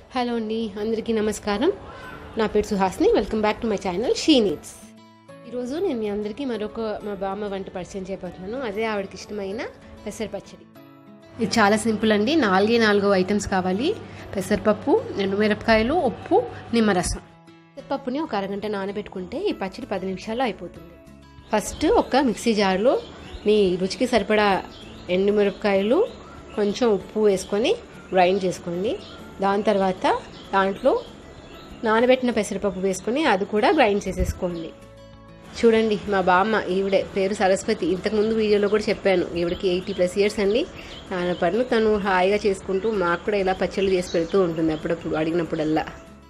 Hello అండి, అందరికీ నమస్కారం. నా పేరు Suhasini. Welcome back to my channel she needs. ఈరోజు నేను మీ అందరికీ మా బామ్మ వంట పరిచయం చేయబోతున్నాను. అదే ఆవిడకి ఇష్టమైన పెసర పచ్చడి. ఇది చాలా సింపుల్ అండి. 4 ఐటమ్స్ కావాలి. పెసరపప్పు, ఎండుమిరపకాయలు, ఉప్పు, నిమ్మరసం. పెసరపప్పుని ఒక అరగంట నానబెట్టుకుంటే ఈ పచ్చడి 10 నిమిషాల్లో అయిపోతుంది. ఫస్ట్ ఒక మిక్సీ జార్లో మీ రుచికి సరిపడా ఎండుమిరపకాయలు, కొంచెం ఉప్పు వేసుకొని గ్రైండ్ చేసుకోండి. దాని తర్వాత దాంట్లో నానబెట్టిన పెసరపప్పు వేసుకొని అది కూడా గ్రైండ్ చేసేసుకోండి. చూడండి, మా బామ్మ, ఈవిడే పేరు సరస్వతి. ఇంతకుముందు వీడియోలో కూడా చెప్పాను, ఈవిడికి 80+ ఇయర్స్ అండి. తన పనులు తను హాయిగా చేసుకుంటూ మాకు కూడా ఇలా పచ్చళ్ళు చేసి పెడుతూ ఉంటుంది అప్పుడప్పుడు అడిగినప్పుడల్లా.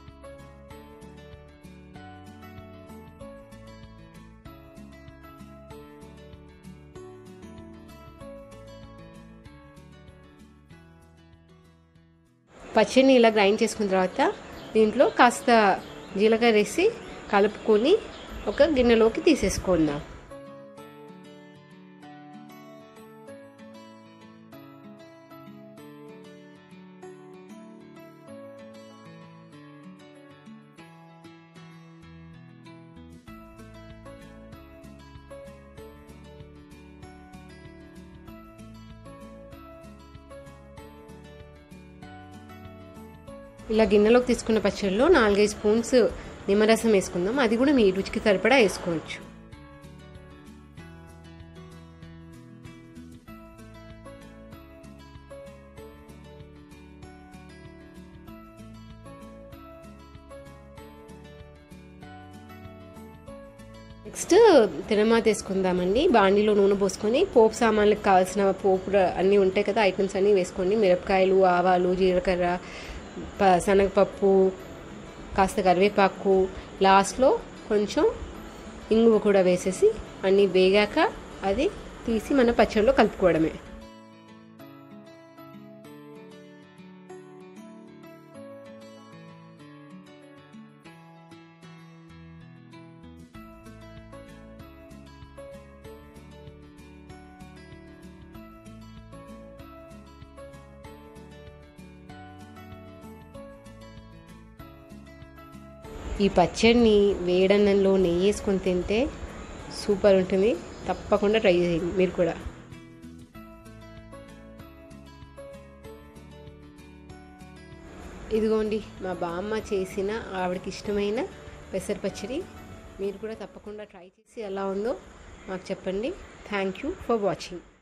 పచ్చడిని ఇలా గ్రైండ్ చేసుకున్న తర్వాత దీంట్లో కాస్త జీలకర్ర వేసి కలుపుకొని ఒక గిన్నెలోకి తీసేసుకుందాం. ఇలా గిన్నెలోకి తీసుకున్న పచ్చడిలో 4-5 స్పూన్స్ నిమ్మరసం వేసుకుందాం. అది కూడా మీ రుచికి సరిపడా వేసుకోవచ్చు. నెక్స్ట్ తిరమాత వేసుకుందామండి. బాండీలో నూనె పోసుకొని పోపు సామాన్లకు కావాల్సిన పోపు అన్నీ ఉంటాయి కదా, ఐటమ్స్ అన్నీ వేసుకోండి. మిరపకాయలు, ఆవాలు, జీలకర్ర, శనగపప్పు, కాస్త కరివేపాకు, లాస్ట్లో కొంచెం ఇంగువ కూడా వేసేసి అన్నీ వేగాక అది తీసి మన పచ్చడిలో కలుపుకోవడమే. ఈ పచ్చడిని వేడన్నంలో నెయ్యి వేసుకొని తింటే సూపర్ ఉంటుంది. తప్పకుండా ట్రై చేయండి మీరు కూడా. ఇదిగోండి మా బామ్మ చేసిన ఆవిడకి ఇష్టమైన పెసర పచ్చడి. మీరు కూడా తప్పకుండా ట్రై చేసి ఎలా ఉందో మాకు చెప్పండి. Thank you for watching.